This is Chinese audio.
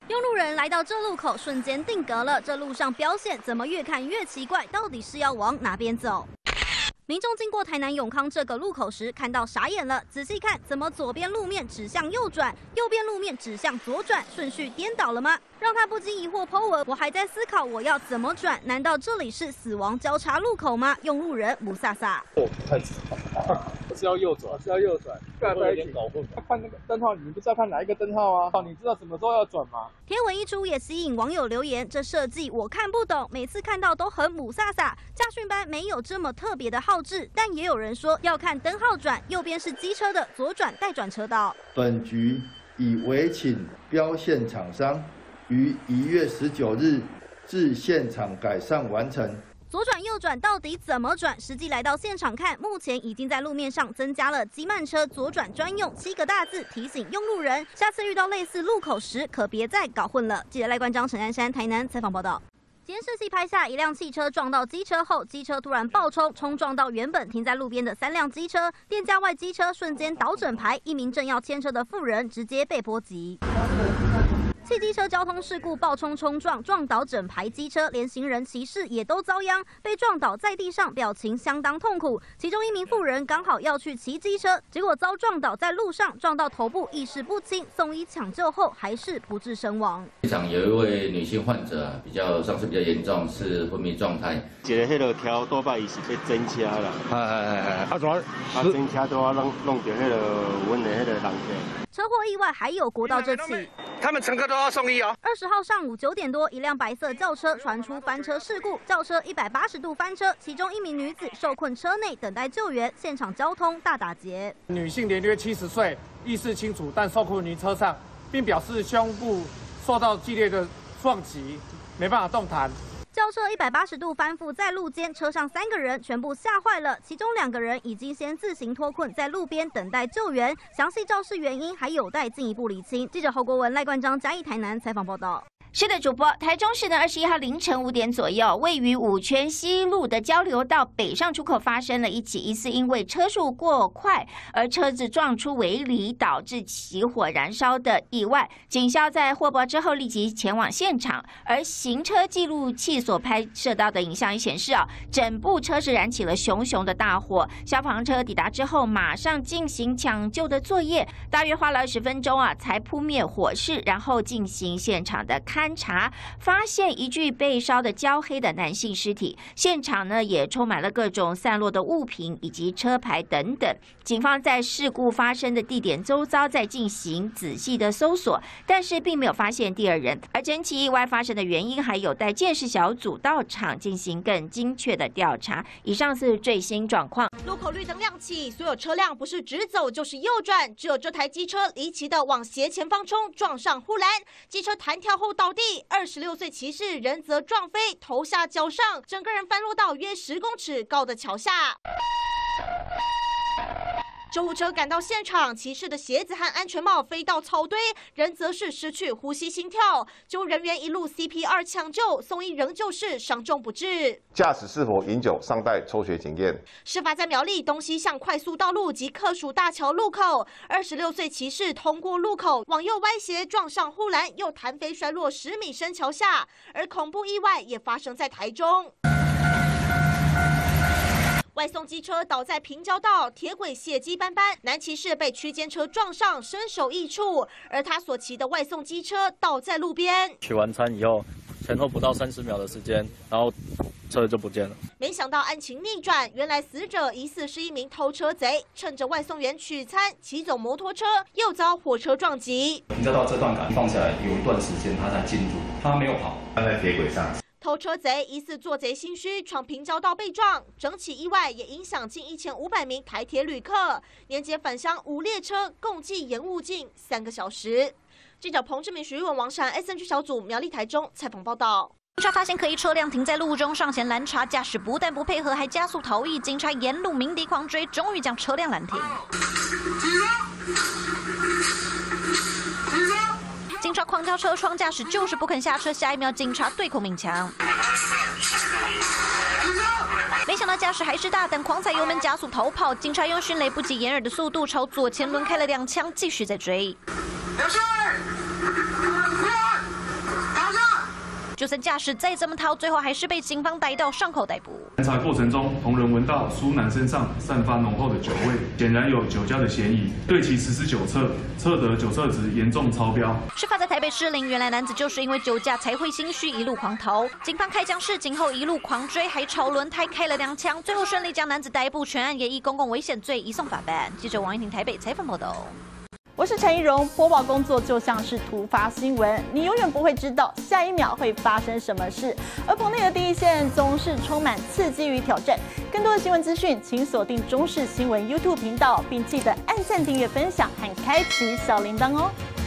用路人来到这路口，瞬间定格了。这路上标线怎么越看越奇怪？到底是要往哪边走？ 民众经过台南永康这个路口时，看到傻眼了。仔细看，怎么左边路面指向右转，右边路面指向左转，顺序颠倒了吗？让他不禁疑惑po文。我还在思考我要怎么转，难道这里是死亡交叉路口吗？用路人母萨萨。 哦，太直了，是要右转，是要右转，有点搞混。看那个灯号，你们不知道看哪一个灯号啊？你知道什么时候要转吗？ 贴文一出也吸引网友留言，这设计我看不懂，每次看到都很母萨萨。驾训班没有这么特别的号志，但也有人说要看灯号转，右边是机车的，左转待转车道。 本局已委请标线厂商于1月19日至现场改善完成。 左转右转到底怎么转？实际来到现场看，目前已经在路面上增加了机慢车左转专用7个大字，提醒用路人，下次遇到类似路口时，可别再搞混了。记者赖冠章、陈安山台南采访报道。 监视器拍下一辆汽车撞到机车后，机车突然爆冲，冲撞到原本停在路边的3辆机车，店家外机车瞬间倒整排，一名正要牵车的妇人直接被波及。 汽机车交通事故爆冲冲撞，撞倒整排机车，连行人骑士也都遭殃，被撞倒在地上，表情相当痛苦。其中一名妇人刚好要去骑机车，结果遭撞倒在路上，撞到头部，意识不清，送医抢救后还是不治身亡。 现场有一位女性患者伤势比较严重，是昏迷状态。 一个迄个条多半伊是被真车啦，真车都要弄到迄个阮的迄个人体。 车祸意外还有国道这起， 他们乘客都要送医哦。 20号上午9点多，一辆白色轿车传出翻车事故，轿车180度翻车，其中一名女子受困车内等待救援，现场交通大打劫。 女性年约70岁，意识清楚，但受困于车上，并表示胸部受到剧烈的撞击，没办法动弹。 轿车180度翻覆在路肩，车上3个人全部吓坏了，其中2个人已经先自行脱困在路边等待救援，详细肇事原因还有待进一步厘清。记者侯国文、赖冠章嘉义台南采访报道。 是的，主播，台中市的21号凌晨5点左右，位于五权西路的交流道北上出口发生了一起疑似因为车速过快而车子撞出围篱，导致起火燃烧的意外。警消在获报之后立即前往现场，而行车记录器所拍摄到的影像也显示整部车是燃起了熊熊的大火。消防车抵达之后，马上进行抢救的作业，大约花了20分钟才扑灭火势，然后进行现场的勘查，发现一具被烧得焦黑的男性尸体。现场呢也充满了各种散落的物品以及车牌等等。警方在事故发生的地点周遭在进行仔细的搜索，但是并没有发现第二人。而整起意外发生的原因还有待鉴识小组到场进行更精确的调查。以上是最新状况。 路口绿灯亮起，所有车辆不是直走就是右转，只有这台机车离奇的往斜前方冲，撞上护栏，机车弹跳后倒地。26岁骑士人则撞飞，头下脚上，整个人翻落到约10公尺高的桥下。救护车赶到现场，骑士的鞋子和安全帽飞到草堆，人则是失去呼吸心跳。救护人员一路 CPR 抢救，送医仍旧是伤重不治。 驾驶是否饮酒尚待抽血检验。 事发在苗栗东西向快速道路及客属大桥路口，26岁骑士通过路口往右歪斜撞上护栏，又弹飞摔落10米深桥下。而恐怖意外也发生在台中。外送机车倒在平交道，铁轨血迹斑斑，男骑士被区间车撞上，身首异处，而他所骑的外送机车倒在路边。 取完餐以后，前后不到30秒的时间，然后车就不见了。 没想到案情逆转，原来死者疑似是一名偷车贼，趁着外送员取餐，骑走摩托车，又遭火车撞击。 平交道这段杆放下来有一段时间，他才进入，他没有跑，他在铁轨上。 偷车贼疑似做贼心虚，闯平交道被撞，整起意外也影响近1500名台铁旅客。年节返乡5列车共计延误近3个小时。记者彭志明、徐玉文、王闪 SNG 小组苗栗台中采访报道。 警察发现可疑车辆停在路中，上前拦查，驾驶不但不配合，还加速逃逸。警察沿路鸣笛狂追，终于将车辆拦停。警察狂叫车窗，驾驶就是不肯下车，下一秒警察对口鸣枪。没想到驾驶还是大胆，狂踩油门加速逃跑。警察用迅雷不及掩耳的速度朝左前轮开了2枪，继续在追。 就算驾驶再怎么逃，最后还是被警方逮到上口逮捕。 盘查过程中，同仁闻到苏男身上散发浓厚的酒味，显然有酒驾的嫌疑，对其实施酒测，测得酒测值严重超标。 事发在台北士林，原来男子就是因为酒驾才会心虚，一路狂逃。警方开枪示警后，一路狂追，还朝轮胎开了2枪，最后顺利将男子逮捕，全案也以公共危险罪移送法办。记者王一婷台北采访报道。 我是陈怡蓉，播报工作就像是突发新闻，你永远不会知道下一秒会发生什么事。而棚内的第一线总是充满刺激与挑战。更多的新闻资讯，请锁定中视新闻 YouTube 频道，并记得按赞、订阅、分享和开启小铃铛哦。